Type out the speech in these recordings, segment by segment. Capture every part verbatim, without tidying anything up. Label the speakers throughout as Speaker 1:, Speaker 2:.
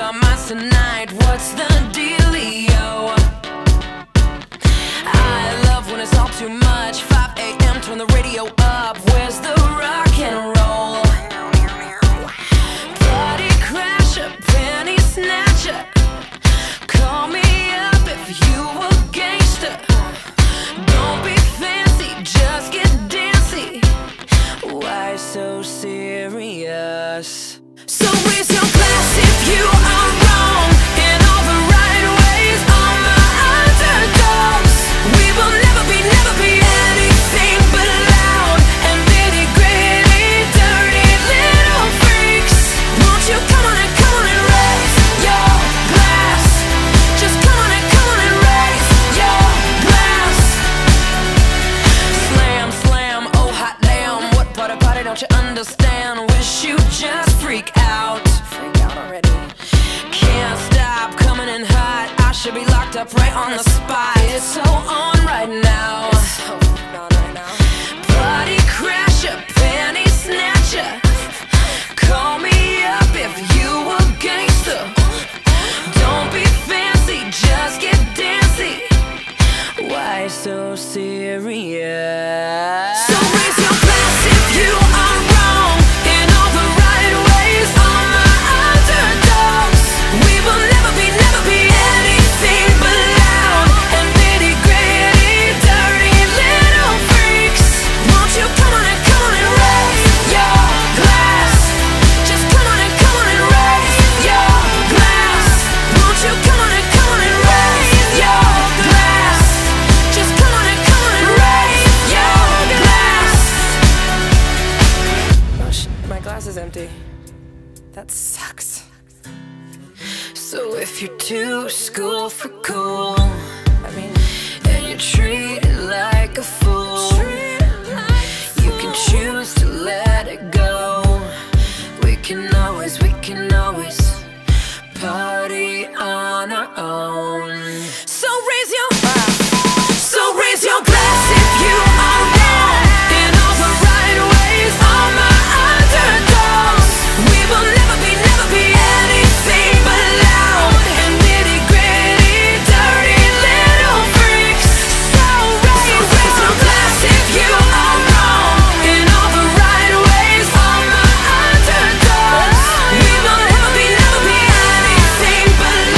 Speaker 1: our minds tonight. What's the dealio? I love when it's all too much. five A M, turn the radio up. Where's the rock and roll? Party crasher, penny snatcher. Call me up if you a gangster. Don't be fancy, just get dancy. Why so serious? So raise your glass if you are wrong in all the right ways. All my underdogs, we will never be, never be anything but loud and nitty gritty, dirty little freaks. Won't you come on and come on and raise your glass? Just come on and come on and raise your glass. Slam, slam, oh hot damn. What part of party don't you understand? Wish you just freak out. Freak out already. Can't stop coming in hot. I should be locked up right on the spot. It's so on right now. It's so on right now. Party crasher, penny snatcher. Call me up if you a gangster. Don't be fancy, just get dancy. Why so serious? So raise your glass if you are wrong in all the right ways. All my underdogs, we will never be, never be anything but loud and nitty gritty, dirty little freaks. Won't you come on and come on and raise your glass? Just come on and come on and raise your glass. Won't you come on and come on and raise your glass? Just come on and come on and raise your glass. Oh sh, my glass is empty. That sucks. So if you're too school for cool, I mean, and you're treated like a fool, you can choose to let it go. We can always, we can always party on our own. So raise your So raise your glass if you are wrong in all the right ways. All my underdogs, we will never be, never be anything but loud and nitty gritty, dirty little freaks. So raise, raise your glass if you are wrong in all the right ways. All my underdogs, we will never be, never be anything but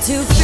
Speaker 1: to